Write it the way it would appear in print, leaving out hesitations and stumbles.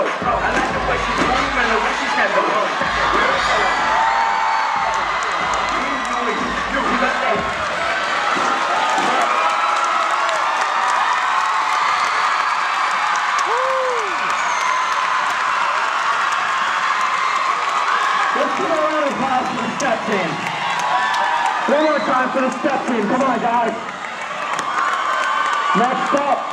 I like the way she move and the way she stand up. Let's give a round of applause for the step team. One more time for the step team. Come on, guys. Next up.